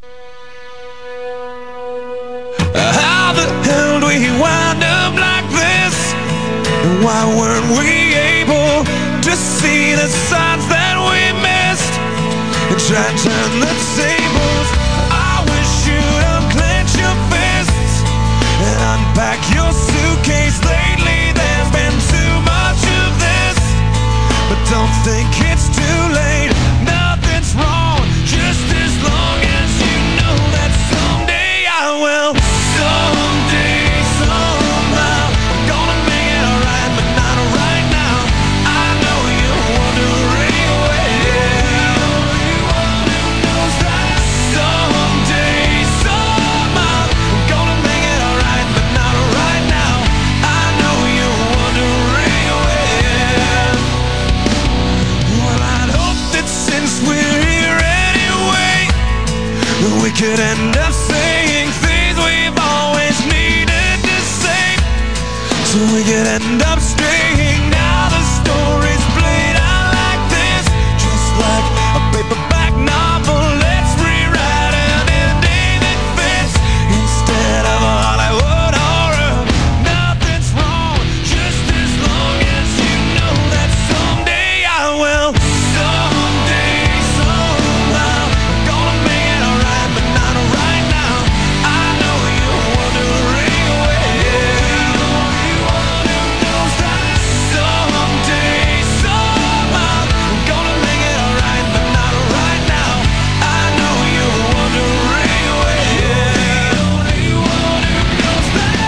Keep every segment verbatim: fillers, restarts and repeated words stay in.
How the hell do we wind up like this? And why weren't we able to see the signs that we missed and try to turn the tables? I wish you'd unclench your fists and unpack your suitcase. Lately there's been too much of this, but don't think it's too late. Nothing's wrong, just as long as you know that someday I will. Someday, somehow, I'm gonna make it alright, but not right now. I know you're wondering where everyone knows that. Someday, somehow, I'm gonna make it alright, but not right now. I know you're wondering where. Well, I'd hope that since we're here anyway, we could end up saying things we've always needed to say, so we could end up straying. Now the story's played out like this, just like a paperback novel. Let's rewrite an ending that fits instead of a Hollywood horror. Nothing's wrong, just as long as you know that someday I will. Someday, somehow, I'm gonna make it alright, but not right now. I know you're wondering where everyone knows that. Someday, somehow, I'm gonna make it alright, but not right now. I know you're wondering where everyone knows that.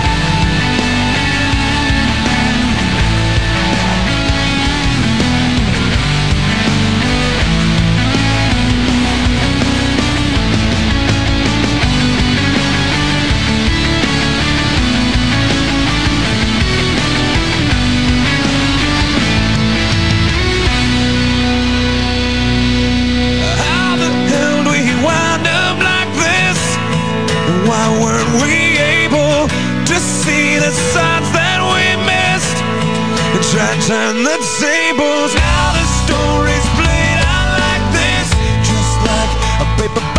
How the hell do we wind up like this? And why weren't we able to see the signs that we missed and try to turn the tables? Now the story's played out like this, just like a paper